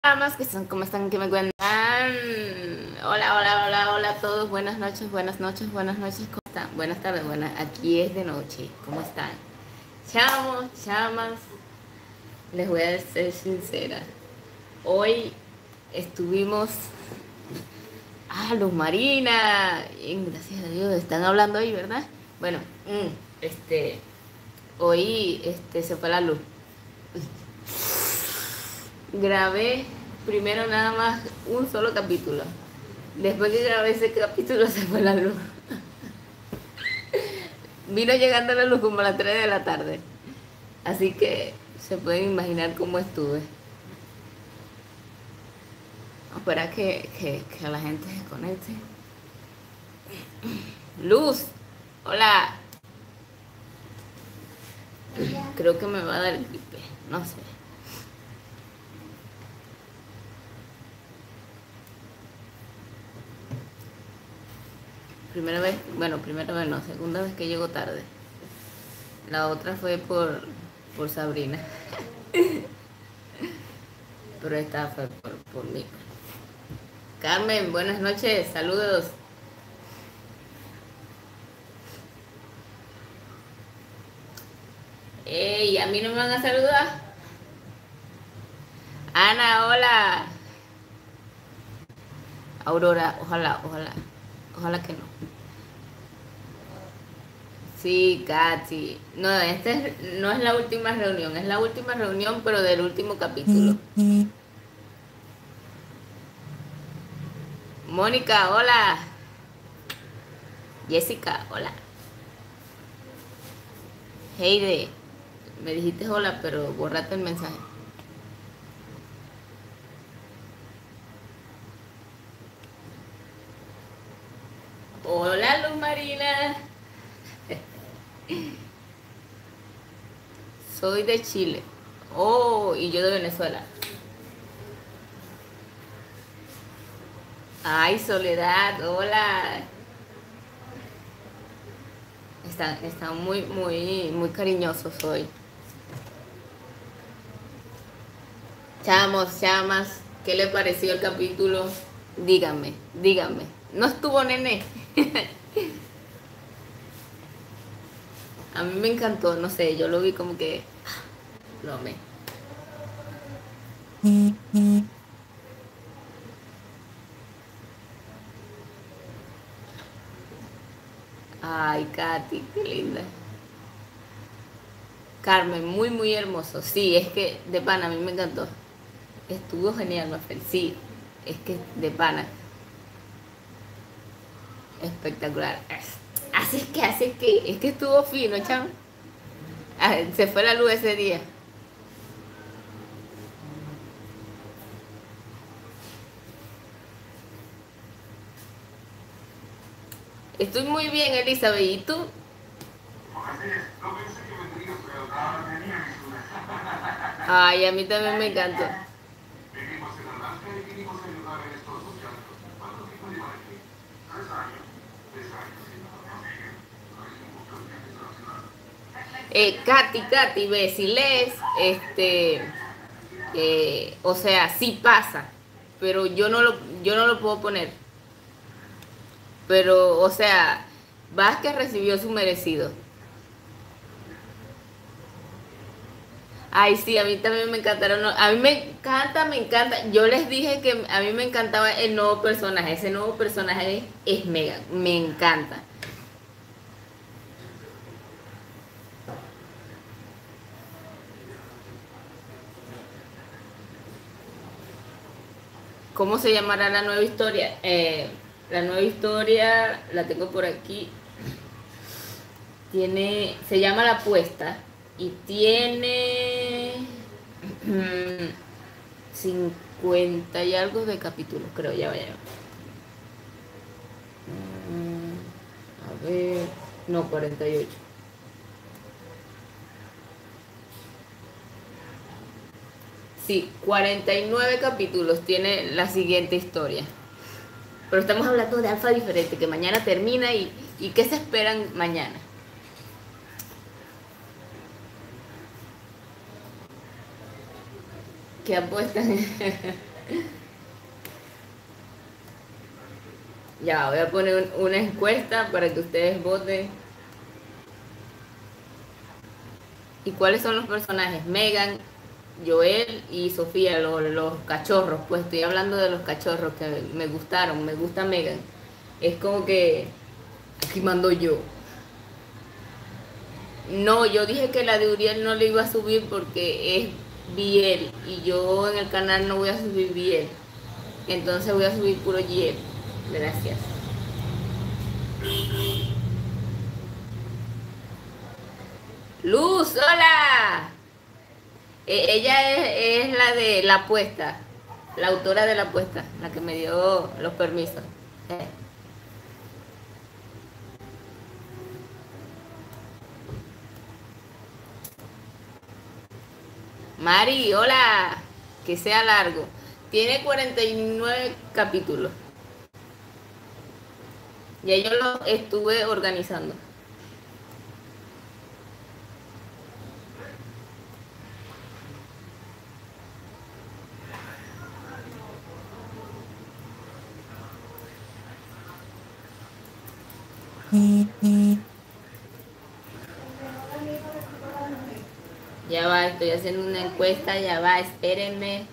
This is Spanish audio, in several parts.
Más que son, ¿cómo están? ¿Qué me cuentan? Hola, hola, hola, hola a todos. Buenas noches, buenas noches, buenas noches. ¿Cómo están? Buenas tardes, buenas. Aquí es de noche. ¿Cómo están? Chamos, chamas. Les voy a ser sincera. Hoy estuvimos. Luz Marina. Bien, gracias a Dios. Están hablando ahí, ¿verdad? Bueno, este. Hoy se fue la luz. Grabé primero nada más un solo capítulo. Después que grabé ese capítulo se fue la luz. Vino llegando la luz como a las 3 de la tarde. Así que se pueden imaginar cómo estuve. Espera que la gente se conecte. Luz, hola. Creo que me va a dar gripe. No sé. Primera vez no, segunda vez que llego tarde. La otra fue por Sabrina. Pero esta fue por mí. Carmen, buenas noches, saludos. Ey, ¿a mí no me van a saludar? Ana, hola. Aurora, ojalá que no. Sí, Katy. No, no es la última reunión, es la última reunión, pero del último capítulo. Mónica, hola. Jessica, hola. Heide, me dijiste hola, pero borrate el mensaje. Hola, Luz Marina. Soy de Chile. Oh, y yo de Venezuela. Ay, Soledad, hola. Están muy cariñosos hoy. Chamos, chamas, ¿qué le pareció el capítulo? Díganme. ¿No estuvo nene? A mí me encantó, no sé, yo lo vi como que lo amé. Ay, Katy, qué linda. Carmen, muy hermoso. Sí, es que de pana, a mí me encantó. Estuvo genial, Mafel. Sí, es que de pana. Espectacular. Es que estuvo fino, chamo. Se fue la luz ese día. Estoy muy bien, Elizabeth. ¿Y tú? Ay, a mí también me encantó. Katy, ve, si lees, o sea, sí pasa, pero yo no lo puedo poner. Pero, o sea, Vázquez recibió su merecido. Ay, sí, a mí también me encantaron. A mí me encanta. Yo les dije que a mí me encantaba el nuevo personaje. Ese nuevo personaje es mega, me encanta. ¿Cómo se llamará la nueva historia? La nueva historia la tengo por aquí. Se llama La Apuesta y tiene 50 y algo de capítulos, creo, ya vaya. A ver, no, 48. Sí, 49 capítulos tiene la siguiente historia. Pero estamos hablando de Alfa Diferente, que mañana termina y ¿qué se esperan mañana? ¿Qué apuestan? Ya, voy a poner una encuesta para que ustedes voten. ¿Y cuáles son los personajes? Megan, Joel y Sofía, los cachorros. Pues estoy hablando de los cachorros que me gustaron. Me gusta Megan. Es como que aquí mando yo. No, yo dije que la de Uriel no le iba a subir porque es Biel y yo en el canal no voy a subir Biel. Entonces voy a subir puro Giel. Gracias. Luz, hola. Ella es la de la apuesta, la autora de la apuesta, la que me dio los permisos. Eh. Mari, hola. Que sea largo. Tiene 49 capítulos. Ya yo lo estuve organizando. Ya va, estoy haciendo una encuesta, ya va, espérenme.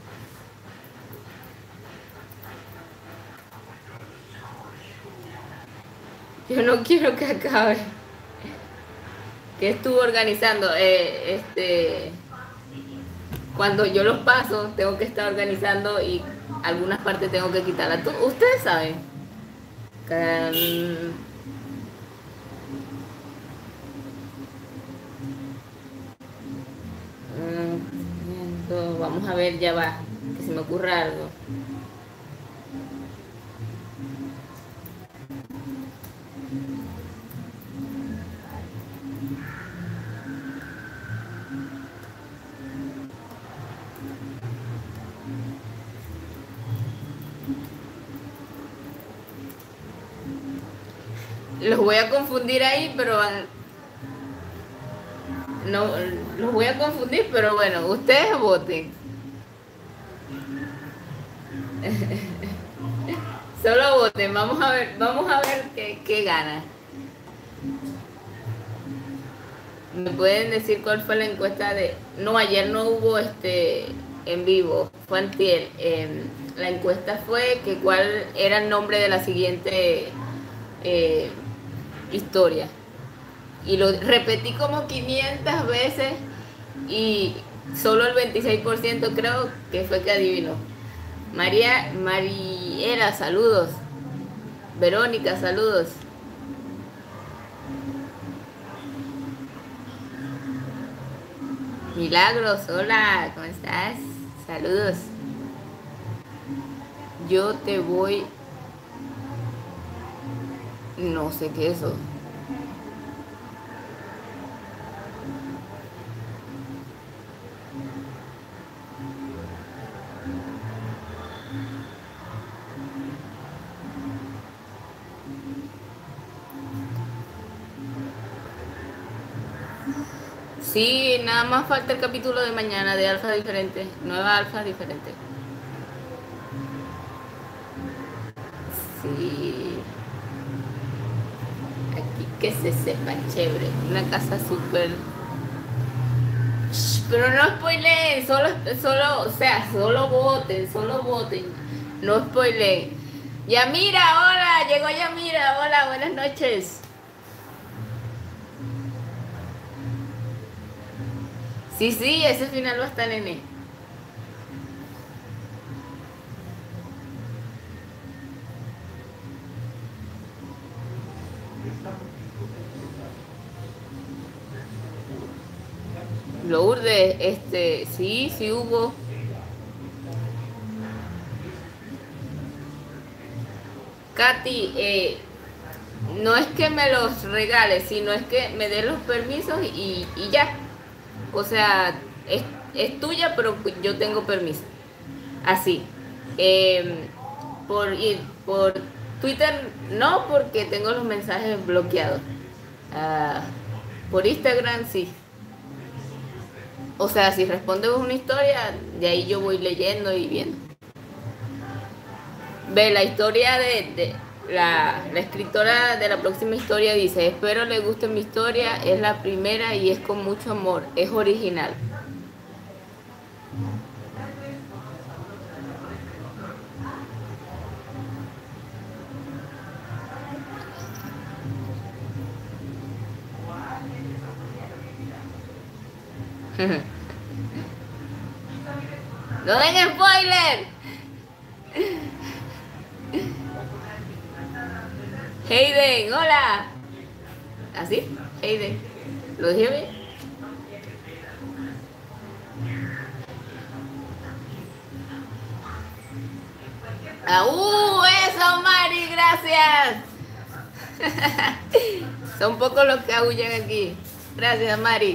Yo no quiero que acabe. ¿Qué estuvo organizando? Cuando yo los paso, tengo que estar organizando y algunas partes tengo que quitarlas. Ustedes saben. Vamos a ver, ya va. Que se me ocurra algo. Los voy a confundir ahí, pero no, los voy a confundir, pero bueno, ustedes voten. Solo voten, vamos a ver qué gana. ¿Me pueden decir cuál fue la encuesta de...? No, ayer no hubo en vivo, fue antier. La encuesta fue que cuál era el nombre de la siguiente historia. Y lo repetí como 500 veces y solo el 26% creo que fue que adivinó. Mariela, saludos. Verónica, saludos. Milagros, hola, ¿cómo estás? Saludos. Yo te voy... No sé qué es eso. Sí, nada más falta el capítulo de mañana de Alfa Diferente, nueva Alfa Diferente. Sí. Aquí que se sepa, chévere. Una casa súper... Pero no spoileen, solo voten. No spoileen. Yamira, hola, llegó Yamira, hola, buenas noches. Sí, ese final va a estar en él. Lourdes, sí hubo. Katy, no es que me los regales, sino es que me dé los permisos y ya. O sea, es tuya, pero yo tengo permiso. Así. Por Twitter no, porque tengo los mensajes bloqueados. Ah, por Instagram sí. O sea, si respondes una historia, de ahí yo voy leyendo y viendo. Ve, la historia de la escritora de la próxima historia dice, espero le guste mi historia, es la primera y es con mucho amor, es original. ¡No den spoiler! Hayden, hola. ¿Así? Hayden. ¿Lo dije bien? ¡Eso, Mari! ¡Gracias! Son pocos los que aullan aquí. Gracias, Mari.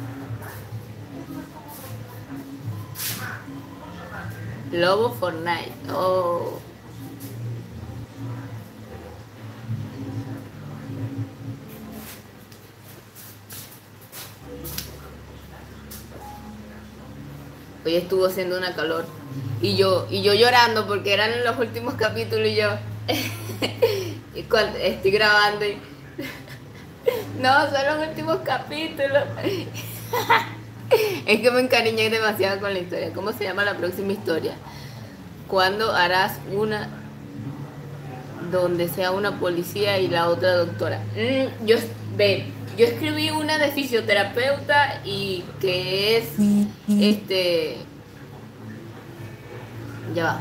Lobo Fortnite. Oh. Hoy estuvo haciendo una calor. Y yo llorando porque eran los últimos capítulos y yo y cuando estoy grabando y no, son los últimos capítulos. Es que me encariñé demasiado con la historia. ¿Cómo se llama la próxima historia? ¿Cuándo harás una donde sea una policía y la otra doctora? Yo escribí una de fisioterapeuta y que es ya va.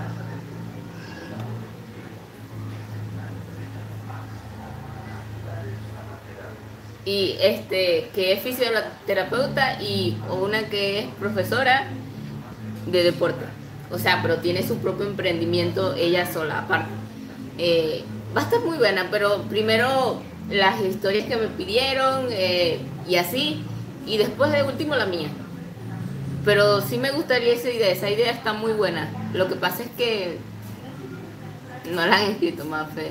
Y que es fisioterapeuta y una que es profesora de deporte. O sea, pero tiene su propio emprendimiento ella sola, aparte. Va a estar muy buena, pero primero las historias que me pidieron y así, y después de último la mía. Pero sí me gustaría esa idea está muy buena. Lo que pasa es que no la han escrito, Mafe.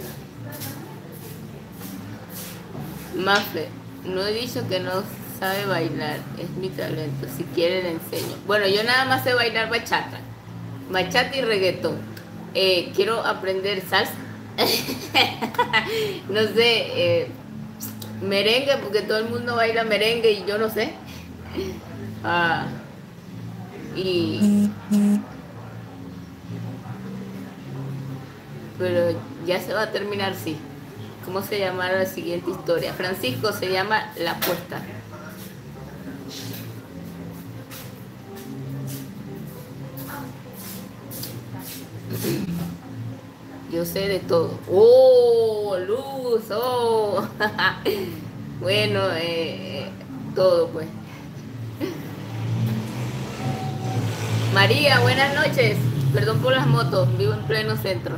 Mafe, no he dicho que no sabe bailar, es mi talento, si quiere le enseño. Bueno, yo nada más sé bailar bachata y reggaetón. Quiero aprender salsa. No sé, merengue, porque todo el mundo baila merengue y yo no sé. Pero ya se va a terminar, sí. ¿Cómo se llamará la siguiente historia? Francisco, se llama La Apuesta. Yo sé de todo. ¡Oh! Luz, ¡oh! Bueno, todo pues. María, buenas noches. Perdón por las motos, vivo en pleno centro.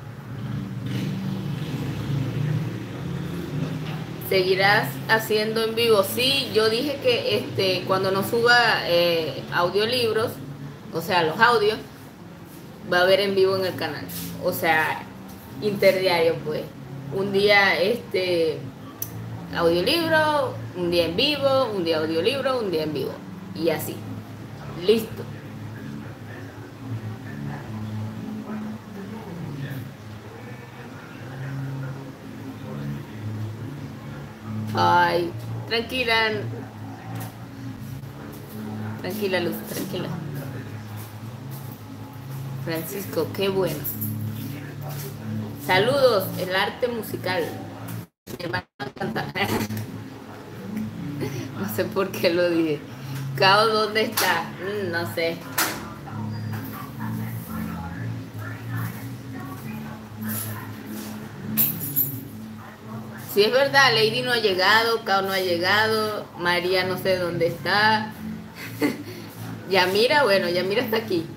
¿Seguirás haciendo en vivo? Sí, yo dije que cuando no suba audiolibros, o sea, los audios, va a haber en vivo en el canal. O sea, interdiario, pues. Un día audiolibro, un día en vivo, un día audiolibro, un día en vivo. Y así. Listo. Ay, tranquila. Tranquila, Luz, tranquila. Francisco, qué bueno. Saludos, el arte musical. Mi hermano canta. No sé por qué lo dije. Cao, ¿dónde está? No sé. Si es verdad, Lady no ha llegado, Cao no ha llegado, María no sé dónde está. Yamira, bueno, Yamira está aquí.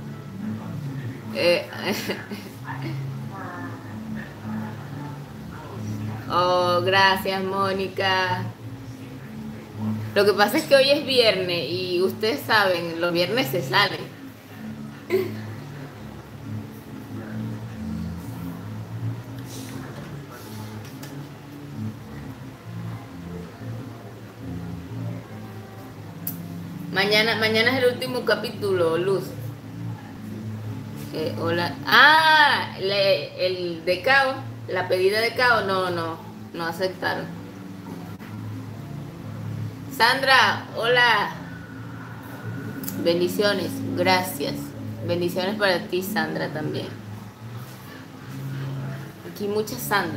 Oh, gracias, Mónica. Lo que pasa es que hoy es viernes y ustedes saben, los viernes se salen. Mañana es el último capítulo, Luz. Hola. El de Cao, la pedida de Cao, no aceptaron. Sandra, hola. Bendiciones, gracias. Bendiciones para ti, Sandra, también. Aquí muchas Sandra.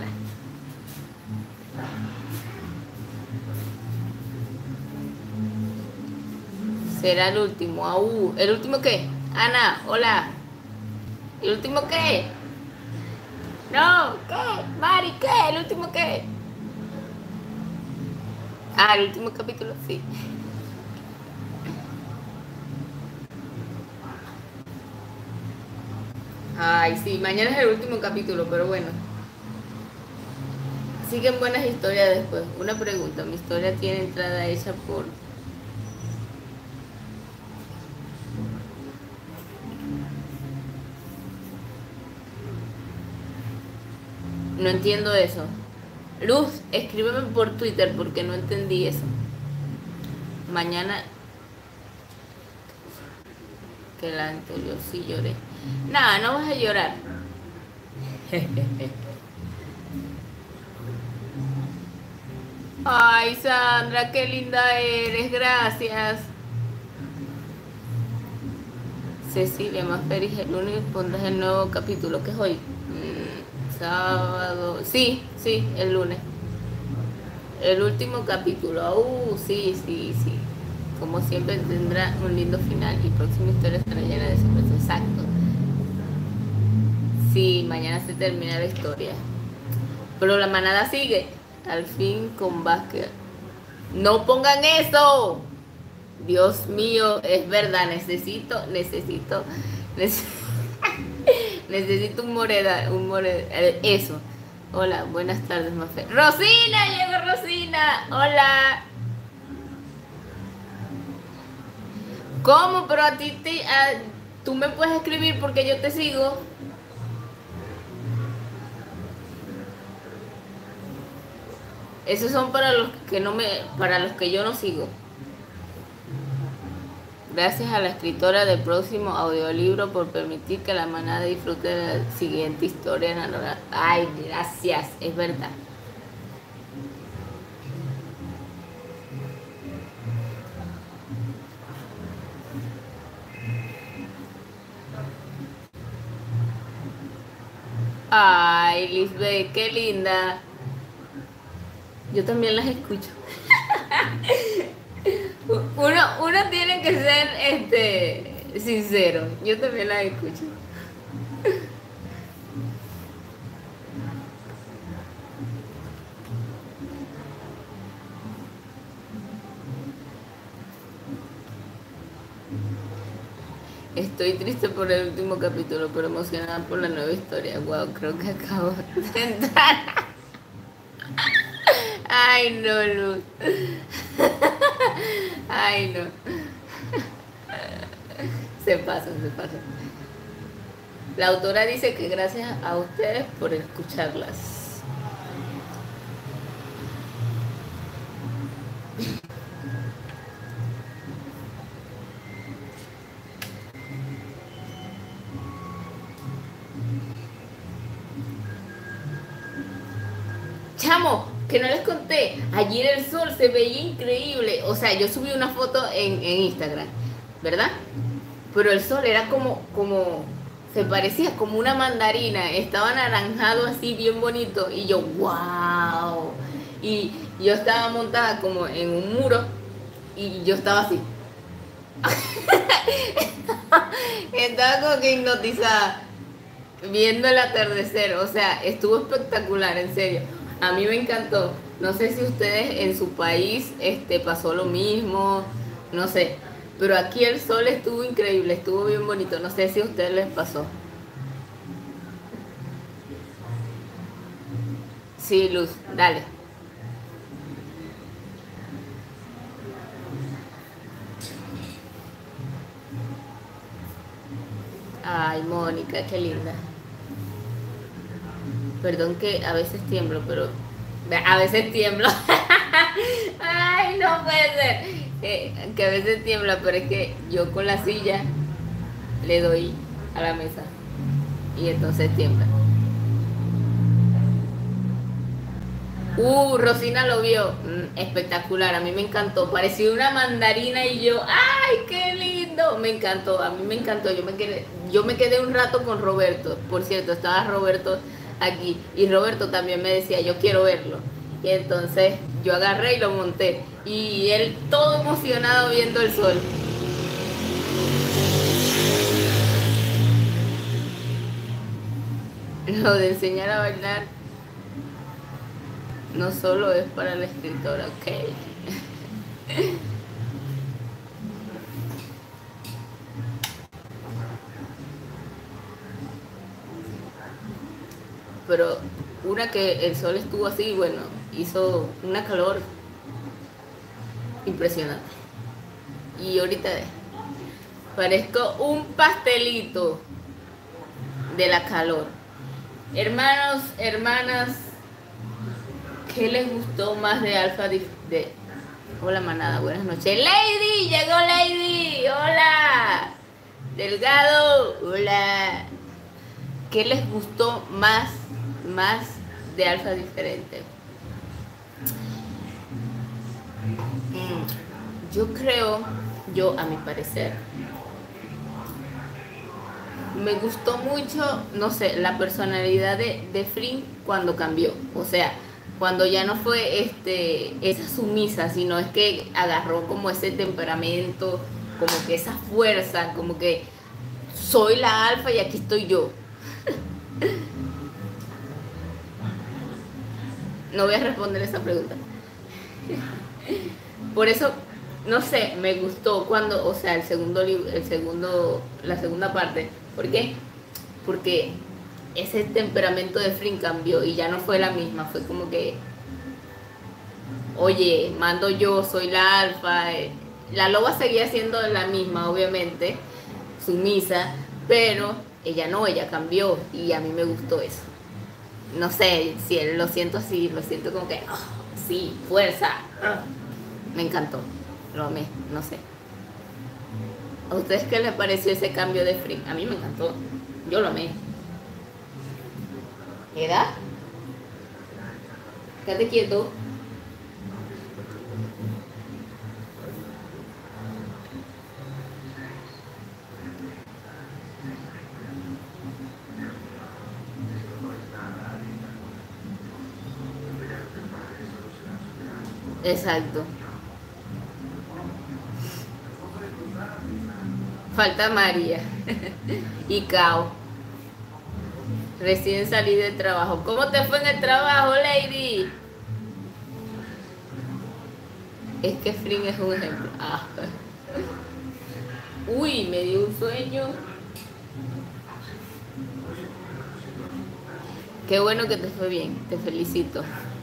Será el último. ¿El último qué? Ana, hola. ¿El último qué? No, ¿qué? Mari, ¿qué? ¿El último qué? El último capítulo, sí. Ay, sí, mañana es el último capítulo, pero bueno. Siguen buenas historias después. Una pregunta, ¿mi historia tiene entrada hecha por...? No entiendo eso. Luz, escríbeme por Twitter porque no entendí eso. Mañana... Que la anterior sí lloré. Nada, no vas a llorar. Ay, Sandra, qué linda eres, gracias. Cecilia Masperis, el lunes pondrás el nuevo capítulo, que es hoy. Sábado. Sí, el lunes. El último capítulo. Sí. Como siempre tendrá un lindo final y próxima historia estará llena de sorpresas. Exacto. Sí, mañana se termina la historia. Pero la manada sigue. Al fin con Vázquez. ¡No pongan eso! Dios mío, es verdad, necesito un moreda, eso. Hola, buenas tardes, Mafe. ¡Rosina! ¡Llegó Rosina! ¡Hola! ¿Cómo? Pero a ti tú me puedes escribir porque yo te sigo. Esos son para los que yo no sigo. Gracias a la escritora del próximo audiolibro por permitir que la manada disfrute de la siguiente historia narrada. Ay, gracias, es verdad. Ay, Lisbeth, qué linda. Yo también las escucho. Uno tiene que ser sincero. Yo también las escucho. Estoy triste por el último capítulo, pero emocionada por la nueva historia. Wow, creo que acabo de entrar. Ay, no, Luz. Ay, no. Se pasa. La autora dice que gracias a ustedes por escucharlas. Chamo, que no les conté, ayer el sol se veía increíble. O sea, yo subí una foto en Instagram, ¿verdad? Pero el sol era como, se parecía como una mandarina, estaba anaranjado así bien bonito. Y yo, wow. Y yo estaba montada como en un muro y yo estaba así. Estaba como que hipnotizada viendo el atardecer. O sea, estuvo espectacular, en serio. A mí me encantó. No sé si ustedes en su país pasó lo mismo, no sé. Pero aquí el sol estuvo increíble, estuvo bien bonito. No sé si a ustedes les pasó. Sí, Luz, dale. Ay, Mónica, qué linda. Perdón que a veces tiemblo, pero... A veces tiemblo. Ay, no puede ser. Que a veces tiembla, pero es que yo con la silla le doy a la mesa. y entonces tiembla. Rosina lo vio. Espectacular, a mí me encantó. Parecía una mandarina y yo, ¡ay, qué lindo! Me encantó, a mí me encantó. Yo me quedé un rato con Roberto. Por cierto, estaba Roberto aquí. Y Roberto también me decía, yo quiero verlo. Y entonces yo agarré y lo monté. Y él todo emocionado viendo el sol. Lo de enseñar a bailar no solo es para la escritora, ok. Pero una que el sol estuvo así, bueno, hizo una calor impresionante. Y ahorita parezco un pastelito de la calor. Hermanos, hermanas, ¿qué les gustó más de Alfa de Hola manada, buenas noches. Lady, llegó Lady, hola. Delgado, hola. ¿Qué les gustó más de Alfa Diferente? Yo creo, a mi parecer, me gustó mucho, no sé, la personalidad de Fring cuando cambió. O sea, cuando ya no fue esa sumisa, sino es que agarró como ese temperamento, como que esa fuerza, como que soy la alfa y aquí estoy yo. No voy a responder esa pregunta. Por eso, no sé, me gustó cuando, o sea, la segunda parte. ¿Por qué? Porque ese temperamento de Fring cambió y ya no fue la misma. Fue como que, oye, mando yo, soy la alfa. La loba seguía siendo la misma, obviamente, sumisa, pero ella cambió y a mí me gustó eso. No sé, si lo siento así, lo siento como que, sí, fuerza. Me encantó, lo amé, no sé. ¿A ustedes qué les pareció ese cambio de Fring? A mí me encantó, yo lo amé. ¿Edad? Quédate quieto. Exacto. Falta María y Cao. Recién salí del trabajo. ¿Cómo te fue en el trabajo, Lady? Es que Fring es un ejemplo. Uy, me dio un sueño. Qué bueno que te fue bien. Te felicito.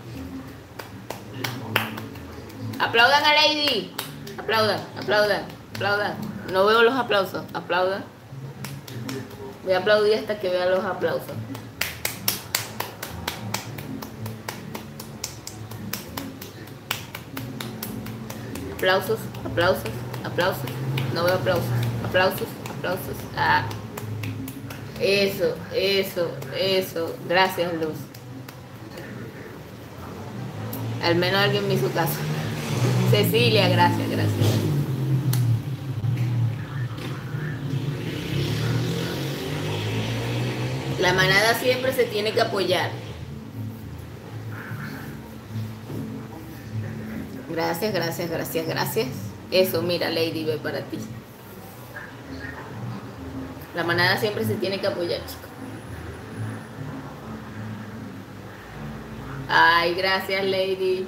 Aplaudan a Lady. Aplaudan, aplaudan, aplaudan. No veo los aplausos. Aplaudan. Voy a aplaudir hasta que vea los aplausos. Aplausos, aplausos, aplausos. No veo aplausos. Aplausos, aplausos. Eso, eso, eso. Gracias, Luz. Al menos alguien me hizo caso. Cecilia, gracias, gracias. La manada siempre se tiene que apoyar. Gracias, gracias, gracias, gracias. Eso, mira, Lady, ve para ti. La manada siempre se tiene que apoyar, chicos. Ay, gracias, Lady.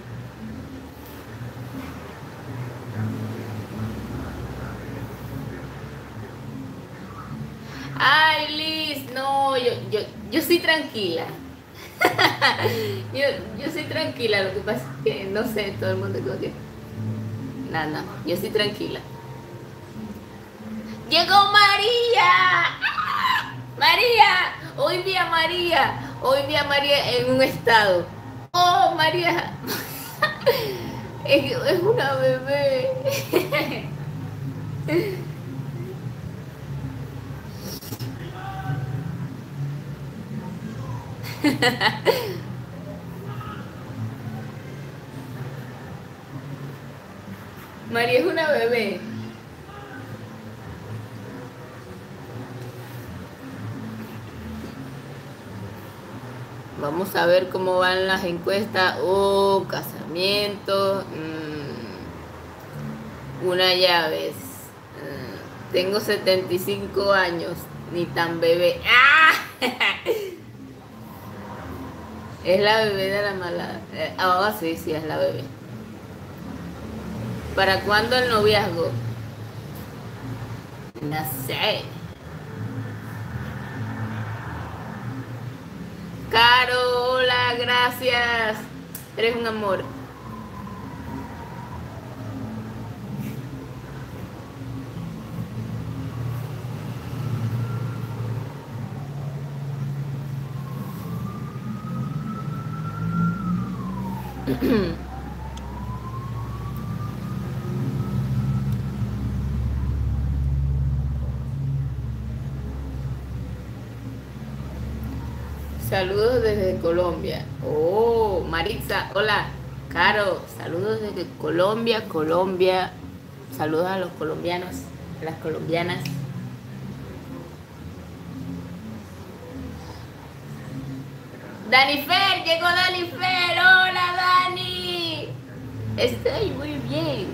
Ay, Liz, no, yo soy tranquila. yo soy tranquila, lo que pasa es que, no sé, todo el mundo como que... Nada, yo soy tranquila. ¡Llegó María! ¡María! Hoy vi a María en un estado. ¡Oh, María! Es una bebé. María es una bebé. Vamos a ver cómo van las encuestas. Oh, casamiento. Una llave. Tengo 75 años. Ni tan bebé. ¡Ah! Es la bebé de la mala. Sí, sí, es la bebé. ¿Para cuándo el noviazgo? No sé. Caro, hola, gracias. Eres un amor. Saludos desde Colombia. Oh, Maritza, hola. Caro, saludos desde Colombia, Colombia. Saludos a los colombianos, a las colombianas. Dani Fer, llegó Dani Fer. Hola, Dani. Estoy muy bien.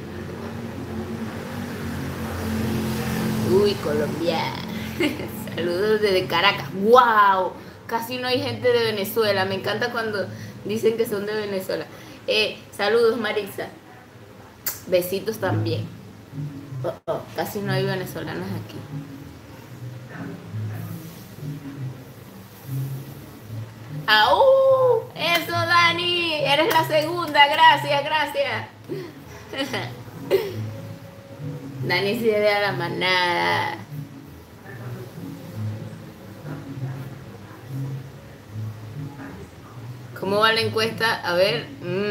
Uy, Colombia. Saludos desde Caracas. ¡Wow! Casi no hay gente de Venezuela. Me encanta cuando dicen que son de Venezuela. Saludos, Marisa. Besitos también. Casi no hay venezolanos aquí. ¡Au! Eso, Dani. Eres la segunda. Gracias, gracias. Dani se debe a la manada. ¿Cómo va la encuesta? A ver.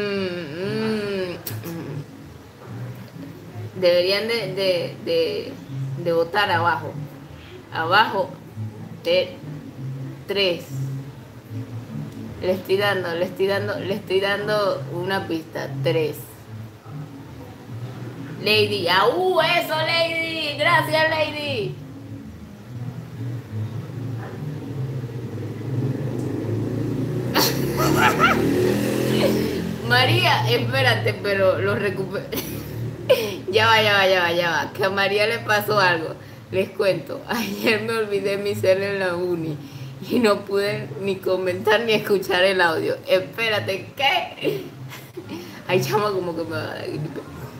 Deberían de votar abajo. Abajo de 3. Le estoy dando una pista. 3. Lady. Eso, Lady. Gracias, Lady. María, espérate, pero lo recuperé. Ya va. Que a María le pasó algo. Les cuento. Ayer me olvidé mi cel en la uni y no pude ni comentar ni escuchar el audio. Espérate, ¿qué? Ay, chama, como que me va a dar gripe.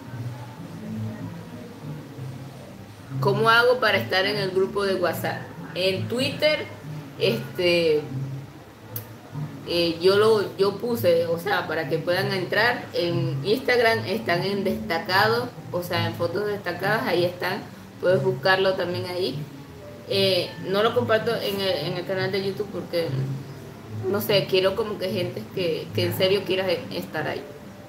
¿Cómo hago para estar en el grupo de WhatsApp? En Twitter, yo puse, o sea, para que puedan entrar. En Instagram están en destacados, o sea, en fotos destacadas, ahí están. Puedes buscarlo también ahí. No lo comparto en el canal de YouTube porque, no sé, quiero como que gente que en serio quiera estar ahí.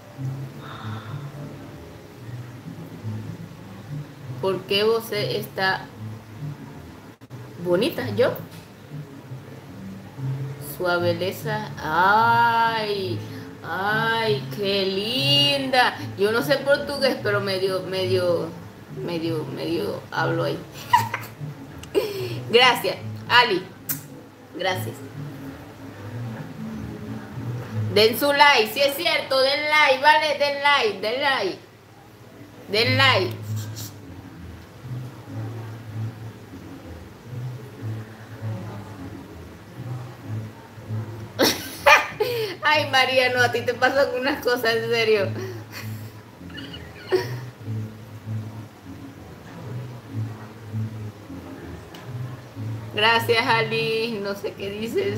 ¿Por qué vos está bonita? ¿Yo? Suaveleza. Ay, qué linda. Yo no sé portugués, pero medio hablo ahí. Gracias, Ali. Gracias. Den su like, si es cierto, den like, vale, den like. Ay, María, no, a ti te pasan unas cosas, en serio. Gracias, Ali. No sé qué dices.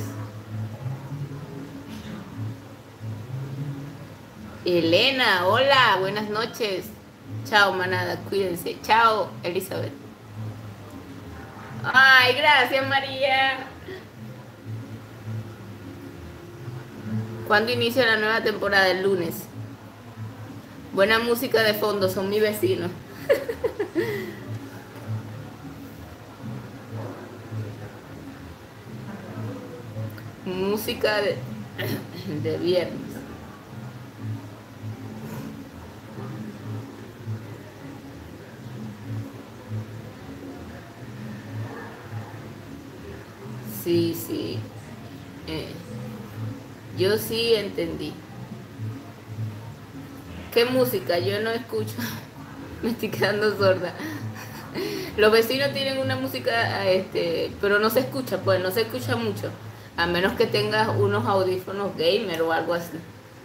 Elena, hola, buenas noches. Chao, manada, cuídense. Chao, Elizabeth. Ay, gracias, María. ¿Cuándo inicia la nueva temporada? El lunes. Buena música de fondo, son mis vecinos. Música de viernes. Sí, sí. eh, yo sí entendí. ¿Qué música? Yo no escucho. Me estoy quedando sorda. Los vecinos tienen una música, pero no se escucha, pues no se escucha mucho. A menos que tengas unos audífonos gamer o algo así.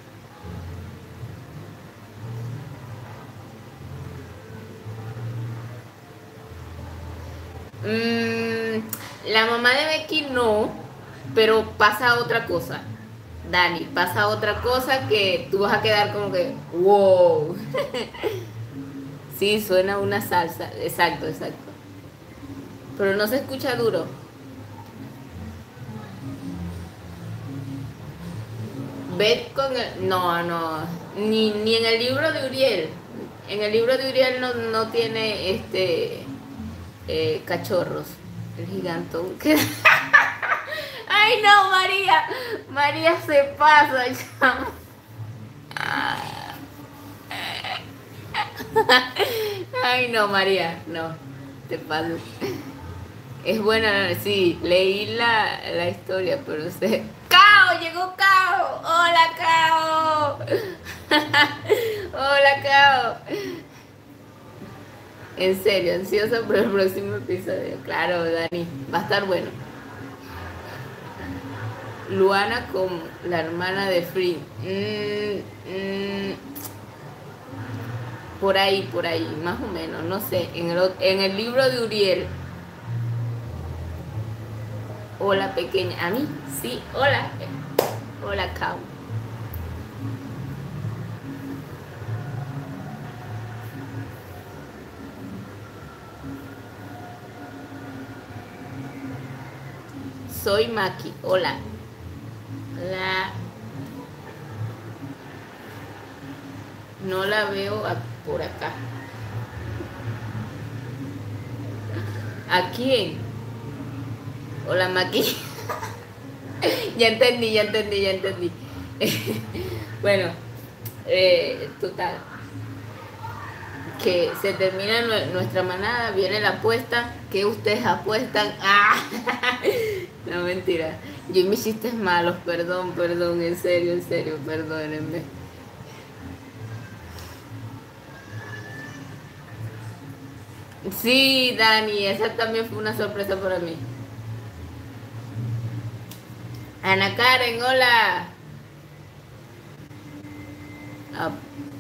Mm, la mamá de Becky no, pero pasa otra cosa. Dani, pasa otra cosa que tú vas a quedar como que, wow. Sí, suena una salsa. Exacto, exacto. Pero no se escucha duro. Beth con el... No, no. Ni en el libro de Uriel. En el libro de Uriel no tiene cachorros. El gigantón. Ay, no, María. María se pasa, chamo. Ay, no, María. No, te paso. Es buena, no, sí, leí la historia, pero sé. ¡Cao! ¡Llegó Cao! ¡Hola, Cao! ¡Hola, Cao! En serio, ansiosa por el próximo episodio. Claro, Dani, va a estar bueno. Luana como la hermana de Free. Por ahí, más o menos, no sé. En el libro de Uriel. Hola, pequeña. ¿A mí? Sí, hola. Hola, Cao. Soy Maki. Hola. La... No la veo por acá. ¿A quién? Hola, Maki. Ya entendí, ya entendí, ya entendí. Bueno, total. Que se termina nuestra manada, viene la apuesta. ¿Qué ustedes apuestan? ¡Ah! No, mentira. Yo y mis chistes malos, perdón, perdón, en serio, perdónenme. Sí, Dani, esa también fue una sorpresa para mí. Ana Karen, hola. A-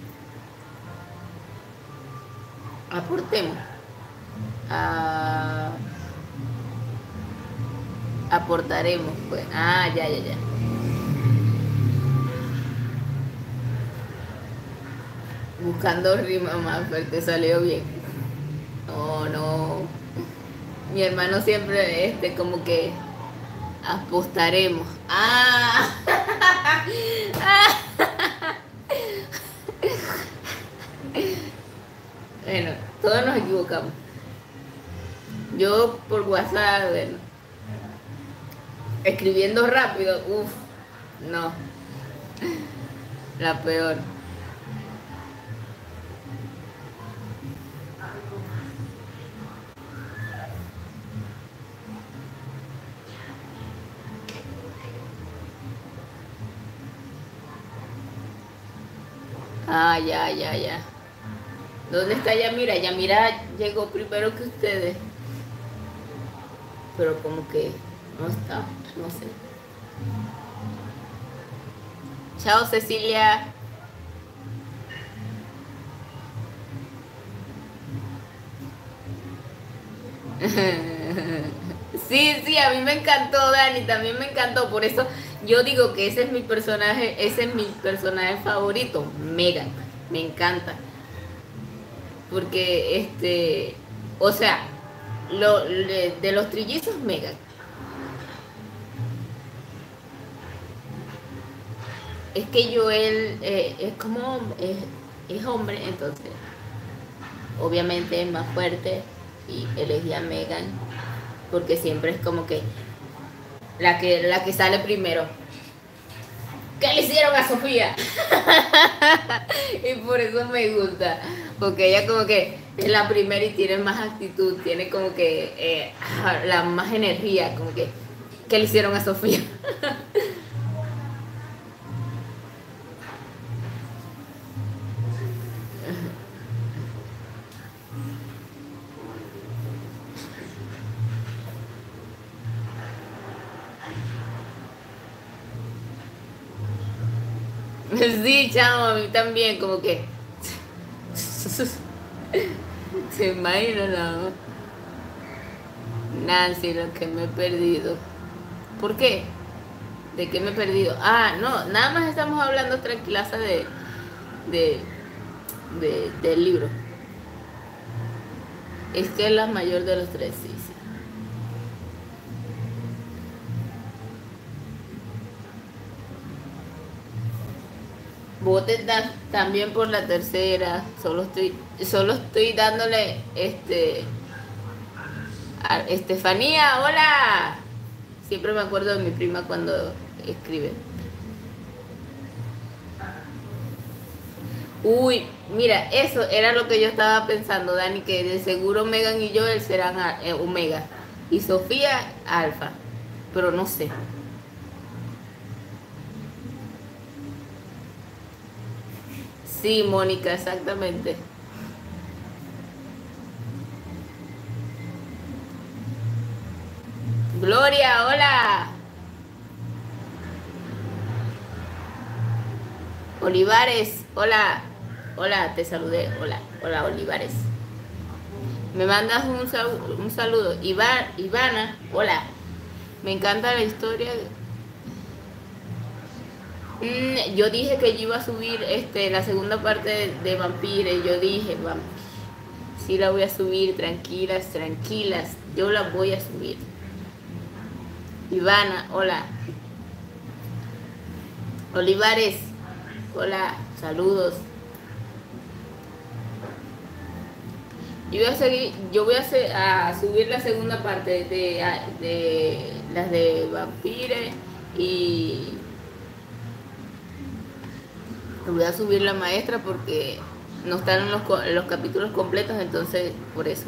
Aportemos. A- Aportaremos, pues. Ah, ya, ya, ya. Buscando rima más, pero te salió bien. No, no. Mi hermano siempre, como que apostaremos. Ah, bueno, todos nos equivocamos. Yo por WhatsApp, bueno, escribiendo rápido, uff, no, la peor. Ah, ya, ya, ya. ¿Dónde está Yamira? Yamira llegó primero que ustedes, pero como que no está, no sé. Chao, Cecilia. Sí, sí, a mí me encantó, Dani, también me encantó. Por eso yo digo que ese es mi personaje favorito, Megan. Me encanta. Porque, o sea, de los trillizos, Megan. Es que Joel es como, es hombre, entonces, obviamente es más fuerte y elegí a Megan porque siempre es como que La que sale primero. ¿Qué le hicieron a Sofía? Y por eso me gusta. Porque ella como que es la primera y tiene más actitud. Tiene como que la más energía. Como que, ¿qué le hicieron a Sofía? Sí, chamo, a mí también, como que. Se imagina nada más. Nancy, lo que me he perdido. ¿Por qué? ¿De qué me he perdido? Ah, no, nada más estamos hablando tranquilaza de, del libro. Es que es la mayor de los tres, sí, sí. Vote también por la tercera. Solo estoy dándole a Estefanía, hola. Siempre me acuerdo de mi prima cuando escribe. Uy, mira, eso era lo que yo estaba pensando, Dani, que de seguro Megan y Joel serán Omega y Sofía Alfa, pero no sé. Sí, Mónica, exactamente. Gloria, hola. Olivares, hola. Hola, te saludé. Hola, hola Olivares. Me mandas un saludo. Ivana, hola. Me encanta la historia. Yo dije que yo iba a subir la segunda parte de Vampire. Yo dije, sí la voy a subir, tranquilas, tranquilas. Yo la voy a subir. Ivana, hola. Olivares, hola, saludos. Yo voy a subir la segunda parte de las de Vampire y voy a subir la maestra porque no están los capítulos completos, entonces por eso.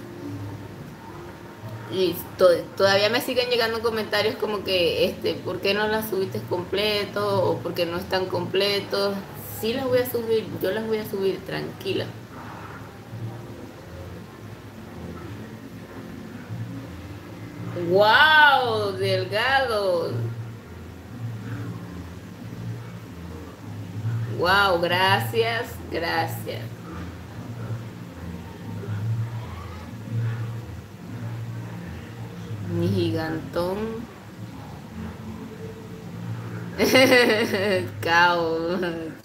Y todavía me siguen llegando comentarios como que, ¿por qué no las subiste completo? O ¿por qué no están completos? Sí las voy a subir, yo las voy a subir, tranquila. ¡Wow! Delgado. ¡Wow! Gracias, gracias. Mi gigantón. Cao.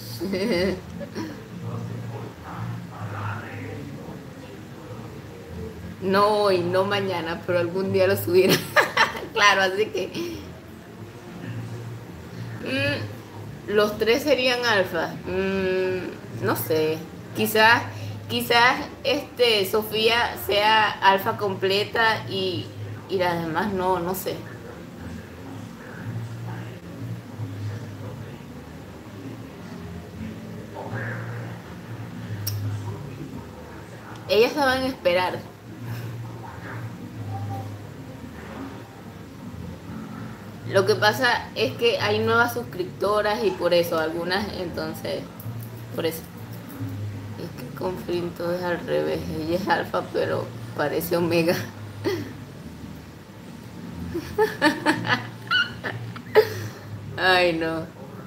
No hoy, no mañana, pero algún día lo subirá. Claro, así que los tres serían alfa. No sé. Quizás Sofía sea alfa completa y las demás no, no sé. Ellas saben esperar. Lo que pasa es que hay nuevas suscriptoras y por eso, algunas, entonces, por eso. Es que con Flynn todo es al revés. Ella es alfa, pero parece omega. Ay, no.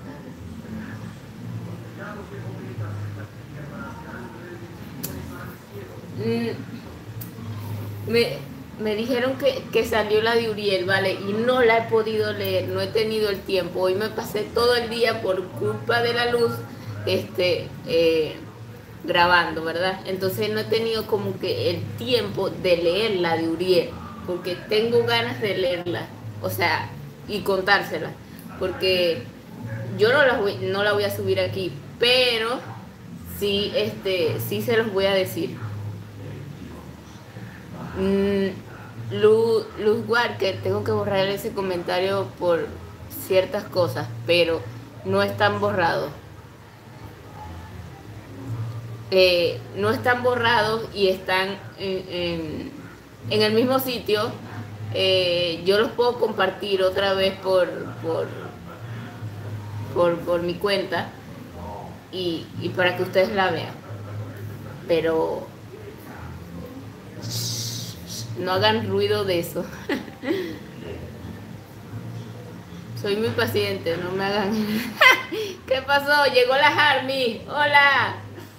Me dijeron que salió la de Uriel, ¿vale? Y no la he podido leer, no he tenido el tiempo. Hoy me pasé todo el día por culpa de la luz, grabando, ¿verdad? Entonces no he tenido como que el tiempo de leer la de Uriel, porque tengo ganas de leerla, o sea, y contársela, porque yo no la voy a subir aquí, pero sí, sí se los voy a decir. Luz Walker, tengo que borrar ese comentario por ciertas cosas, pero no están borrados. No están borrados y están en el mismo sitio. Yo los puedo compartir otra vez por mi cuenta y para que ustedes la vean. Pero no hagan ruido de eso. Soy muy paciente, no me hagan... ¿Qué pasó? Llegó la Harmy. Hola.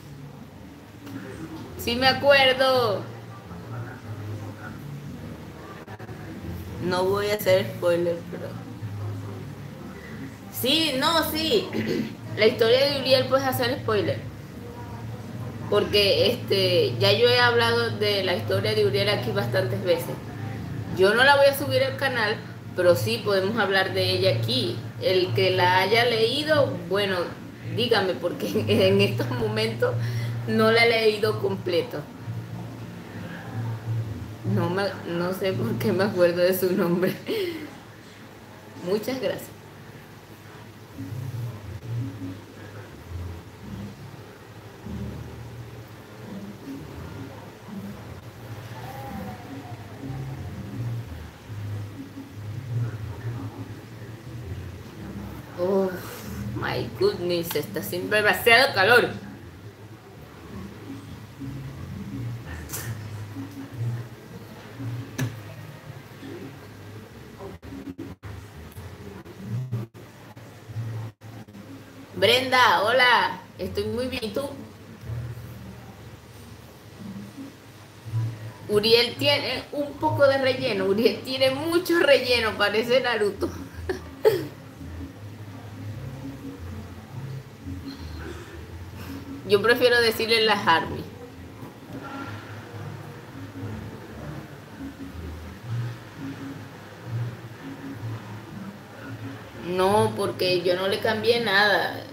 Sí me acuerdo. No voy a hacer spoiler, pero... Sí, no, sí. La historia de Uriel puedes hacer spoiler. Porque ya yo he hablado de la historia de Uriel aquí bastantes veces. Yo no la voy a subir al canal, pero sí podemos hablar de ella aquí. El que la haya leído, bueno, dígame, porque en estos momentos no la he leído completo. No sé por qué me acuerdo de su nombre. Muchas gracias. Oh, my goodness, está siempre demasiado calor. Brenda, hola, estoy muy bien. ¿Y tú? Uriel tiene un poco de relleno. Uriel tiene mucho relleno, parece Naruto. Yo prefiero decirle la Harmy. No, porque yo no le cambié nada.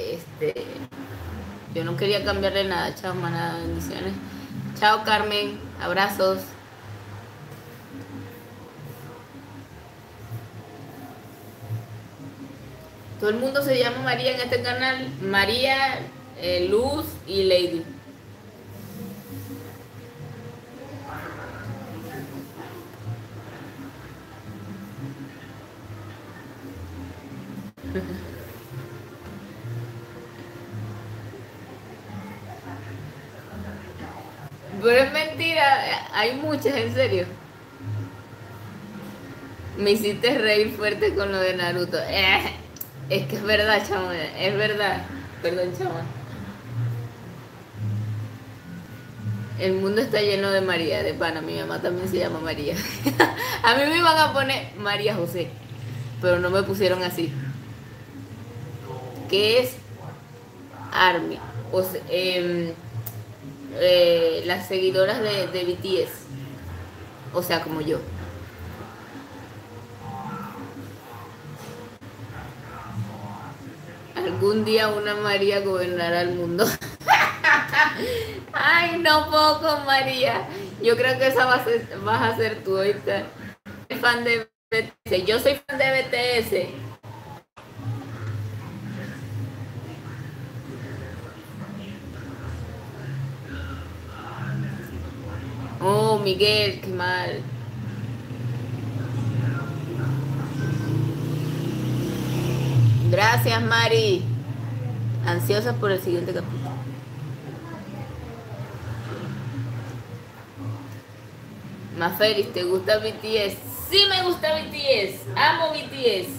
Yo no quería cambiarle nada. Chao, manada, bendiciones. Chao, Carmen. Abrazos. Todo el mundo se llama María en este canal. María, Luz y Lady. Pero es mentira, hay muchas, en serio. Me hiciste reír fuerte con lo de Naruto. Es que es verdad, chamo, es verdad. Perdón, chamo. El mundo está lleno de María, de pana. Mi mamá también se llama María. A mí me iban a poner María José, pero no me pusieron así. ¿Qué es ARMY? O sea, las seguidoras de BTS. O sea, como yo. Algún día una María gobernará el mundo. Ay, no puedo con María. Yo creo que esa vas a ser tú ahorita. Soy fan de BTS. Yo soy fan de BTS. Oh, Miguel, qué mal. Gracias, Mari. Ansiosa por el siguiente capítulo. Maferis, ¿te gusta BTS? Sí me gusta BTS. Amo BTS.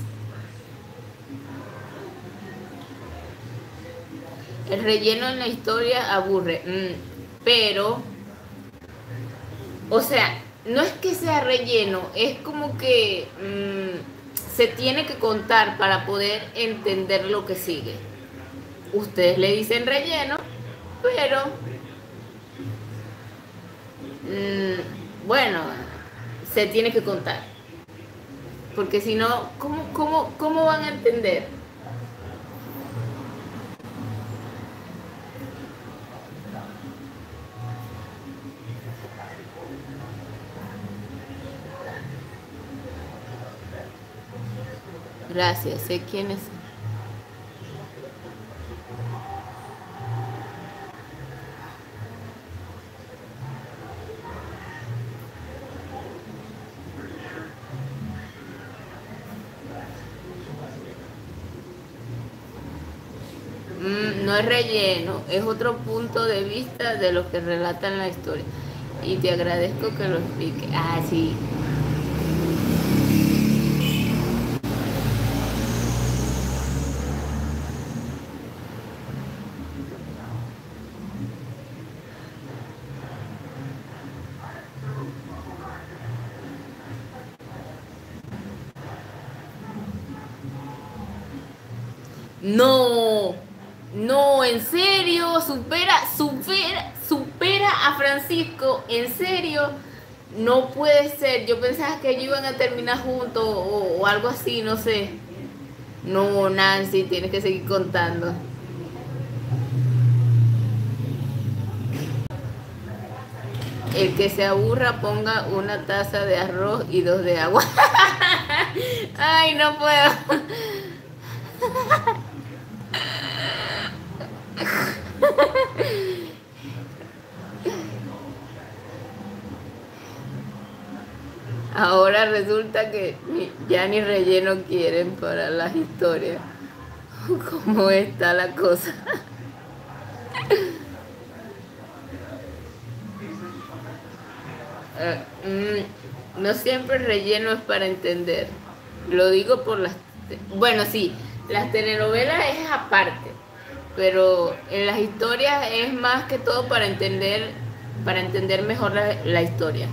El relleno en la historia aburre. Pero, o sea, no es que sea relleno, es como que se tiene que contar para poder entender lo que sigue. Ustedes le dicen relleno, pero bueno, se tiene que contar. Porque si no, ¿cómo van a entender? Gracias, sé quiénes son. No es relleno, es otro punto de vista de lo que relatan la historia. Y te agradezco que lo explique. Ah, sí. No, no, en serio, supera a Francisco, en serio, no puede ser. Yo pensaba que ellos iban a terminar juntos o algo así, no sé. No, Nancy, tienes que seguir contando. El que se aburra ponga una taza de arroz y dos de agua. Ay, no puedo. Ahora resulta que ya ni relleno quieren para las historias. ¿Cómo está la cosa? No siempre el relleno es para entender. Lo digo por las... Bueno, sí, las telenovelas es aparte, pero en las historias es más que todo para entender mejor la historia.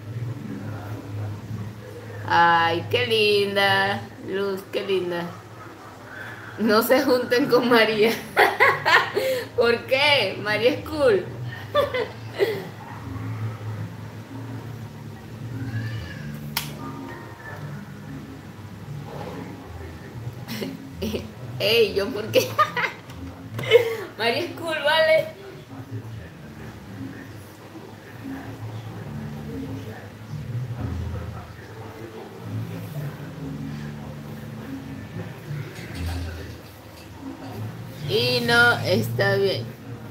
Ay, qué linda, Luz, qué linda. No se junten con María. ¿Por qué? María es cool. Ey, ¿yo por qué? María es cool, ¿vale? Y no, está bien.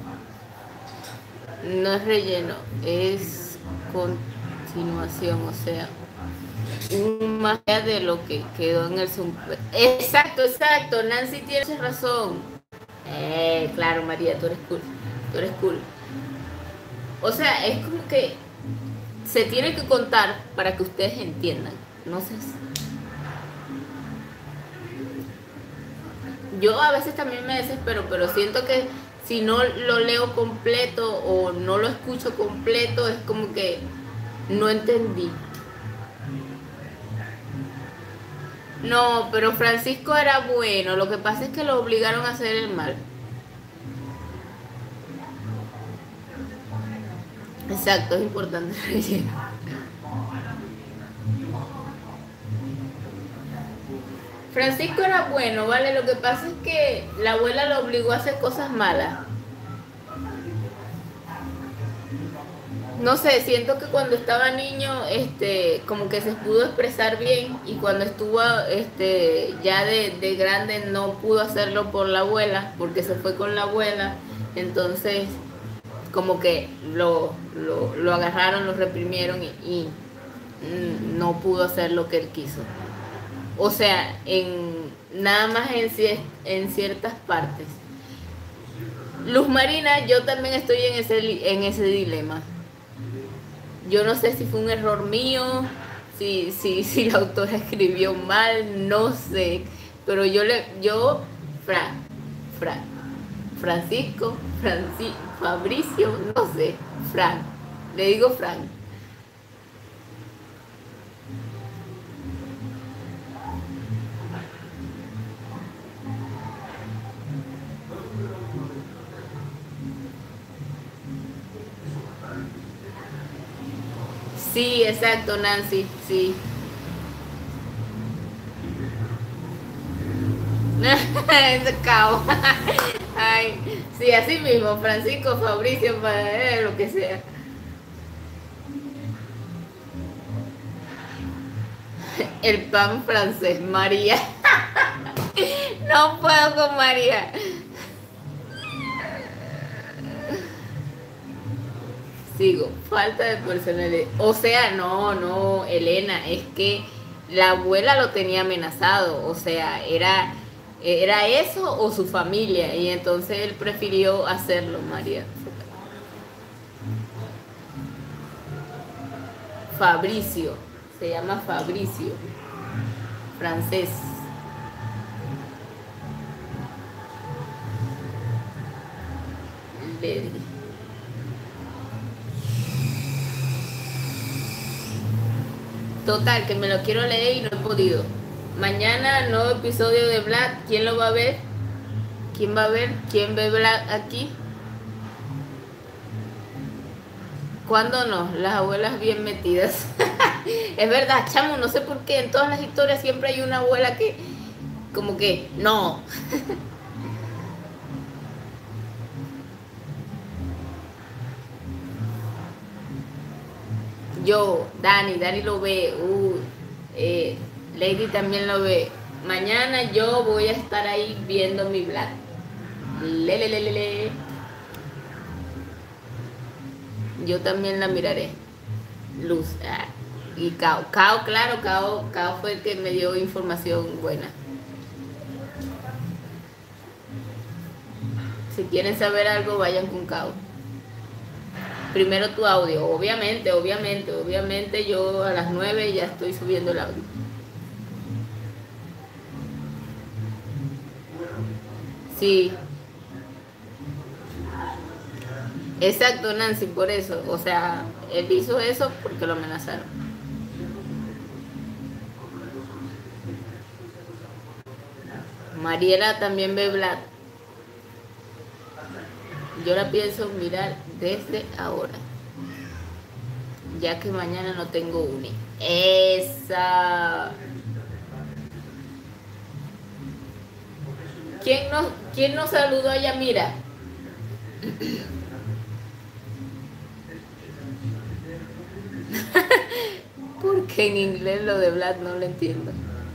No es relleno, es continuación, o sea, un más allá de lo que quedó en el Zoom. Exacto, exacto, Nancy tiene razón. Claro, María, tú eres cool, tú eres cool. O sea, es como que se tiene que contar para que ustedes entiendan. No sé. Yo a veces también me desespero, pero siento que si no lo leo completo o no lo escucho completo, es como que no entendí. No, pero Francisco era bueno, lo que pasa es que lo obligaron a hacer el mal. Exacto, es importante el relleno. Francisco era bueno, ¿vale? Lo que pasa es que la abuela lo obligó a hacer cosas malas. No sé, siento que cuando estaba niño, como que se pudo expresar bien y cuando estuvo, ya de grande no pudo hacerlo por la abuela, porque se fue con la abuela, entonces como que lo agarraron, lo reprimieron y no pudo hacer lo que él quiso. O sea, nada más en ciertas partes. Luz Marina, yo también estoy en ese dilema. Yo no sé si fue un error mío, si la autora escribió mal, no sé. Pero Fran, Francisco, Fabricio, no sé, Fran, le digo Fran. Sí, exacto, Nancy, sí. Ese cabo. Ay, sí, así mismo, Francisco, Fabricio, lo que sea. El pan francés, María. No puedo con María. Sigo, falta de personalidad. O sea, no, Elena, es que la abuela lo tenía amenazado. O sea, era eso o su familia. Y entonces él prefirió hacerlo, María. Fabricio, se llama Fabricio, francés. Le- Total, que me lo quiero leer y no he podido. Mañana nuevo episodio de Black. ¿Quién lo va a ver? ¿Quién va a ver? ¿Quién ve Black aquí? ¿Cuándo no? Las abuelas bien metidas. Es verdad, chamo, no sé por qué en todas las historias siempre hay una abuela que como que no. Yo, Dani lo ve, eh, Lady también lo ve. Mañana yo voy a estar ahí viendo mi Black. Le. Yo también la miraré. Luz. Y Cao, claro, Cao fue el que me dio información buena. Si quieren saber algo, vayan con Cao. Primero tu audio, obviamente, yo a las 9 ya estoy subiendo el audio. Sí, exacto, Nancy, por eso. O sea, él hizo eso porque lo amenazaron. Mariela también ve Vlad. Yo la pienso mirar desde ahora, ya que mañana no tengo uni. Esa. ¿Quién nos saludó a Yamira? Porque en inglés lo de Vlad no lo entiendo.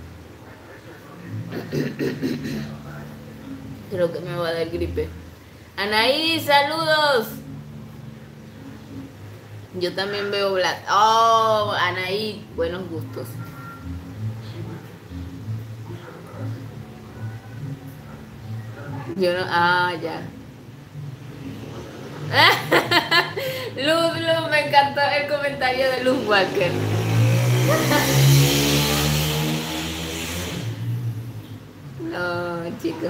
Creo que me va a dar gripe. Anaí, saludos. Yo también veo Vlad. Oh, Anaí, buenos gustos. Yo no, ya. Luz, me encantó el comentario de Luz Walker. No, chicos.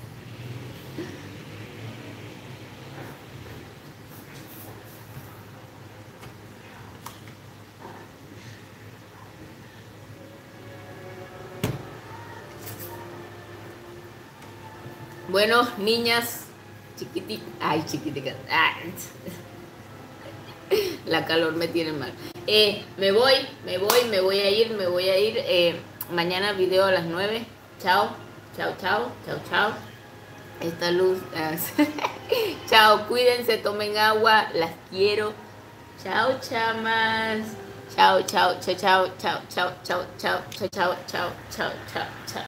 Bueno, niñas, chiquiticas. La calor me tiene mal. Me voy a ir. Mañana video a las 9. Chao. Esta luz. Chao, cuídense, tomen agua, las quiero. Chao, chamas. Chao.